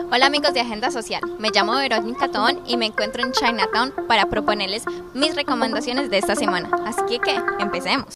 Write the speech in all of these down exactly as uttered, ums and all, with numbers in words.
Hola amigos de Agenda Social, me llamo Verónica Tobón y me encuentro en Chinatown para proponerles mis recomendaciones de esta semana. Así que, ¿qué? Empecemos.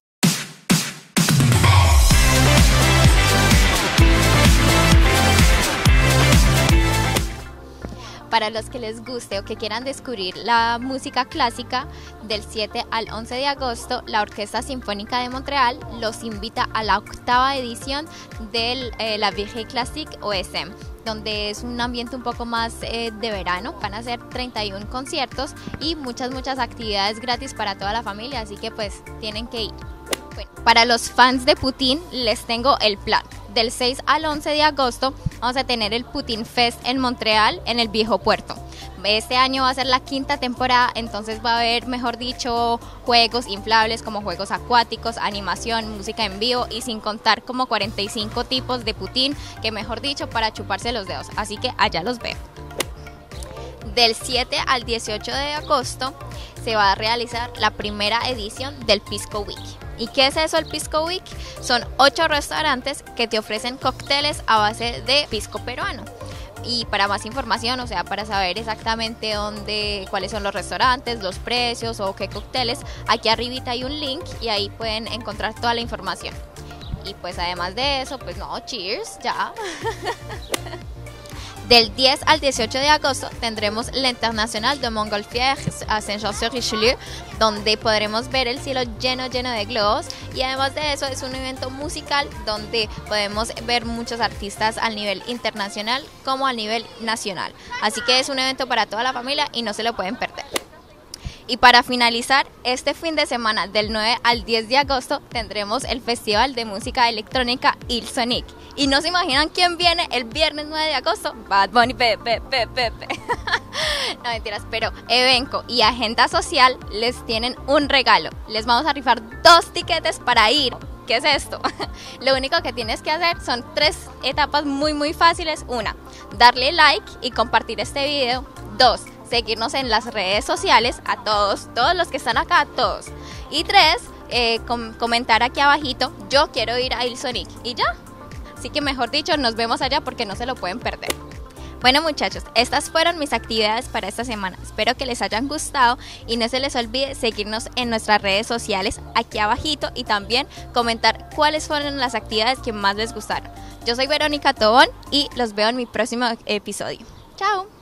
Para los que les guste o que quieran descubrir la música clásica, del siete al once de agosto, la Orquesta Sinfónica de Montreal los invita a la octava edición de eh, la Virée Classique O S M, donde es un ambiente un poco más eh, de verano. Van a ser treinta y uno conciertos y muchas, muchas actividades gratis para toda la familia, así que pues tienen que ir. Bueno, para los fans de Putin les tengo el plan. Del seis al once de agosto vamos a tener el Putin Fest en Montreal, en el Viejo Puerto. Este año va a ser la quinta temporada, entonces va a haber, mejor dicho, juegos inflables como juegos acuáticos, animación, música en vivo y sin contar como cuarenta y cinco tipos de Putin, que mejor dicho, para chuparse los dedos. Así que allá los veo. Del siete al dieciocho de agosto se va a realizar la primera edición del Pisco Week. ¿Y qué es eso el Pisco Week? Son ocho restaurantes que te ofrecen cócteles a base de pisco peruano. Y para más información, o sea, para saber exactamente dónde, cuáles son los restaurantes, los precios o qué cócteles, aquí arribita hay un link y ahí pueden encontrar toda la información. Y pues además de eso, pues no, cheers, ya. Del diez al dieciocho de agosto tendremos la Internacional de Montgolfier a Saint-Jean-sur-Richelieu, donde podremos ver el cielo lleno, lleno de globos. Y además de eso es un evento musical donde podemos ver muchos artistas a nivel internacional como a nivel nacional. Así que es un evento para toda la familia y no se lo pueden perder. Y para finalizar, este fin de semana del nueve al diez de agosto tendremos el Festival de Música Electrónica Hillsonic. Y no se imaginan quién viene el viernes nueve de agosto, Bad Bunny, Pepe, Pepe, Pepe. No mentiras, pero Evenco y Agenda Social les tienen un regalo. Les vamos a rifar dos tiquetes para ir. ¿Qué es esto? Lo único que tienes que hacer son tres etapas muy muy fáciles. Una, darle like y compartir este video. Dos, seguirnos en las redes sociales, a todos, todos los que están acá, a todos. Y tres, eh, com comentar aquí abajito, yo quiero ir a Hillsonic. Y ya. Así que mejor dicho, nos vemos allá porque no se lo pueden perder. Bueno muchachos, estas fueron mis actividades para esta semana. Espero que les hayan gustado y no se les olvide seguirnos en nuestras redes sociales aquí abajito y también comentar cuáles fueron las actividades que más les gustaron. Yo soy Verónica Tobón y los veo en mi próximo episodio. Chao.